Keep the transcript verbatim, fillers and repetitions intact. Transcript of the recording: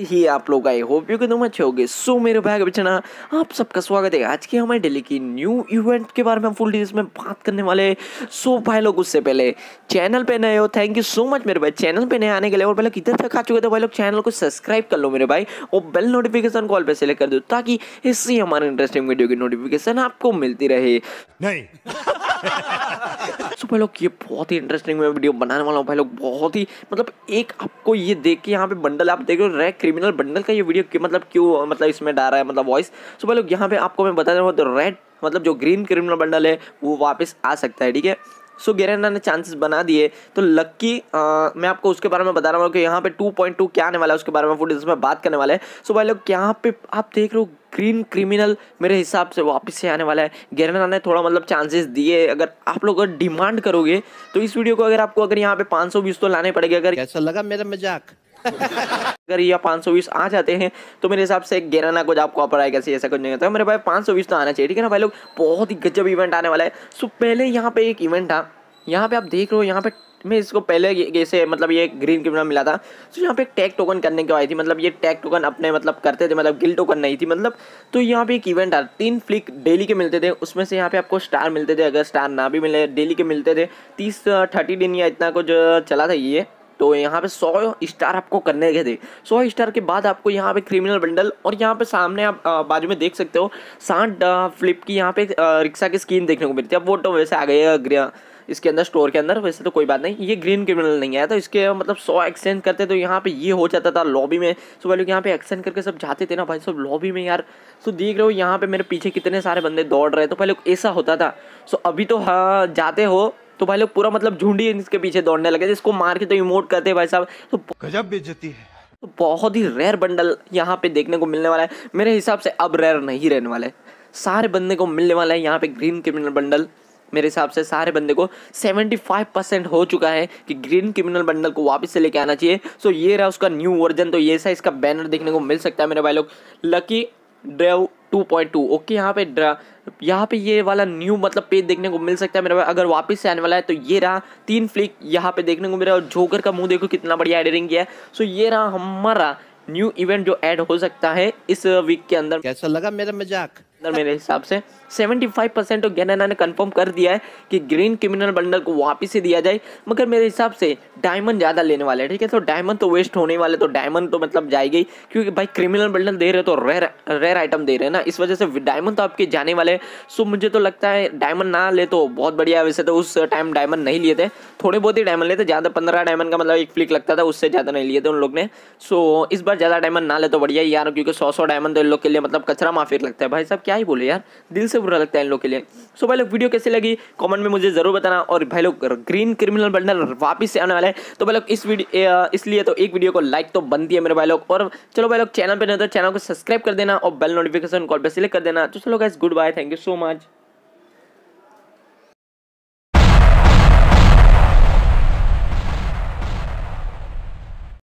ही आप लोग आए होप यू कि तुम अच्छे होगे। सो मेरे भाई बचना आप सबका स्वागत है आज की हमारे डेली की न्यू इवेंट के बारे में हम फुल डिटेल्स में बात करने वाले। सो भाई लोग उससे पहले चैनल पे नए हो थैंक यू सो मच मेरे भाई चैनल पे नए आने के लिए, और पहले किधर तक आ चुके थे भाई लोग चैनल को सब्सक्राइब कर लो मेरे भाई और बेल नोटिफिकेशन कॉल पे सेलेक्ट कर दो ताकि इससे हमारे इंटरेस्टिंग वीडियो की नोटिफिकेशन आपको मिलती रहे। नहीं सो भाई लोग ये बहुत ही इंटरेस्टिंग मैं वीडियो बनाने वाला हूँ भाई लोग, बहुत ही मतलब एक आपको ये देख के यहाँ पे बंडल आप देख रहे हो रेड क्रिमिनल बंडल का ये वीडियो क्यों मतलब क्यों मतलब इसमें डाला है मतलब वॉइस। सो भाई लोग यहाँ पे आपको मैं बता रहा हूँ तो रेड मतलब जो ग्रीन क्रिमिनल बंडल है वो वापस आ सकता है, ठीक है। सो गेरेना ने चांसेस बना दिए तो लक्की मैं आपको उसके बारे में बता रहा हूँ कि यहाँ पे टू पॉइंट टू क्या आने वाला है उसके बारे में फुटेज में बात करने वाला है। सो भाई लोग यहाँ पे आप देख रहे हो ग्रीन क्रिमिनल मेरे हिसाब से वापस से आने वाला है। गेरेना ने थोड़ा मतलब चांसेस दिए, अगर आप लोग अगर डिमांड करोगे तो इस वीडियो को अगर आपको अगर यहाँ पे पाँच सौ व्यूज तो लाने पड़ेंगे। अगर कैसा लगा मेरा मजाक अगर ये पाँच सौ व्यूज आ जाते हैं तो मेरे हिसाब से गेराना कुछ आपको ऑफर आएगा ऐसा कुछ नहीं होता मेरे भाई। पाँच सौ व्यूज तो आना चाहिए, ठीक है ना भाई लोग। बहुत ही गजब इवेंट आने वाला है। सो पहले यहाँ पे एक इवेंट था, यहाँ पे आप देख रहे हो यहाँ पे मैं इसको पहले जैसे मतलब ये ग्रीन क्रिमिनल मिला था तो यहाँ पे एक टैग टोकन करने की आई थी, मतलब ये टैग टोकन अपने मतलब करते थे मतलब गिल टोकन नहीं थी मतलब। तो यहाँ पे एक इवेंट था, तीन फ्लिक डेली के मिलते थे, उसमें से यहाँ पे आपको स्टार मिलते थे, अगर स्टार ना भी मिले डेली के मिलते थे। तीस थर्टी दिन या इतना कुछ चला था ये। तो यहाँ पे सौ स्टार आपको करने के थे। सौ स्टार के बाद आपको यहाँ पे क्रिमिनल बंडल और यहाँ पे सामने आप बाजू में देख सकते हो साठ फ्लिप की यहाँ पे रिक्शा की स्किन देखने को मिलती है। अब वो तो वैसे आ गई है इसके अंदर स्टोर के अंदर, वैसे तो कोई बात नहीं। ये ग्रीन क्रिमिनल नहीं आया तो इसके मतलब सौ एक्सचेंज करते तो यहाँ पे ये हो जाता था लॉबी में। सो भाई लोग यहाँ पे एक्सचेंज करके सब जाते थे ना भाई सब लॉबी में यार। सो देख रहे हो यहाँ पे मेरे पीछे कितने सारे बंदे दौड़ रहे हैं। तो पहले ऐसा होता था। सो अभी तो हाँ जाते हो तो भाई लोग पूरा मतलब झुंडी इसके पीछे दौड़ने लगे, जिसको मार के तो इमोट करते भाई साहब। तो गजब बेइज्जती है। तो बहुत ही रेयर बंडल यहाँ पे देखने को मिलने वाला है मेरे हिसाब से। अब रेयर नहीं रहने वाला है, सारे बंदे को मिलने वाला है यहाँ पे ग्रीन क्रिमिनल बंडल। मेरे हिसाब से सारे बंदे को पचहत्तर परसेंट हो चुका है कि ग्रीन क्रिमिनल बंडल को वापस से लेके आना चाहिए। सो ये रहा उसका न्यू वर्जन। तो ये सा इसका बैनर देखने को मिल सकता है मेरे भाई लोग, lucky drive two point two. Okay यहाँ पे यहाँ पे ये वाला न्यू मतलब पेज देखने को मिल सकता है मेरे भाई अगर वापस से आने वाला है। तो ये रहा तीन फ्लिक यहाँ पे देखने को मिल रहा है और जोकर का मुंह देखो कितना बढ़िया एडिटिंग किया है। सो ये रहा हमारा न्यू इवेंट जो ऐड हो सकता है इस वीक के अंदर। कैसा लगा मेरा मजाक? मेरे हिसाब से पचहत्तर परसेंट तो गेरेना ने कंफर्म कर दिया है कि ग्रीन क्रिमिनल बंडल को वापस से दिया जाए, मगर मेरे हिसाब से डायमंड ज़्यादा लेने वाले हैं, ठीक है। तो डायमंड तो वेस्ट होने वाले, तो डायमंड तो मतलब जाएगी क्योंकि भाई क्रिमिनल बंडल दे रहे तो रेयर रेयर आइटम दे रहे हैं ना, इस वजह से डायमंड तो आपके जाने वाले। सो मुझे तो लगता है डायमंड ना ले तो बहुत बढ़िया है। वैसे तो उस टाइम डायमंड नहीं लिए थे, थोड़े बहुत ही डायमंड लेते, ज़्यादा पंद्रह डायमंड का मतलब एक फ्लिक लगता था, उससे ज़्यादा नहीं लिए थे उन लोग ने। सो इस बार ज़्यादा डायमंड ना ले तो बढ़िया यार, क्योंकि सौ सौ डायमंड तो इन लोग के लिए मतलब कचरा माफिक लगता है भाई साहब, क्या ही बोले यार, दिल से बुरा लगता है इन लोग के लिए। सो भाई लोग वीडियो कैसी लगी कमेंट में मुझे जरूर बताना। और भाई लोग ग्रीन क्रिमिनल बंडल वापस से आने वाला है तो भाई लोग इस वीडियो इसलिए तो एक वीडियो को लाइक तो बनती है मेरे भाई लोग। और चलो भाई लोग चैनल पे नहीं तो चैनल को सब्सक्राइब कर देना और बेल नोटिफिकेशन कॉल पे सिलेक्ट कर देना। तो चलो guys good bye, thank you so much.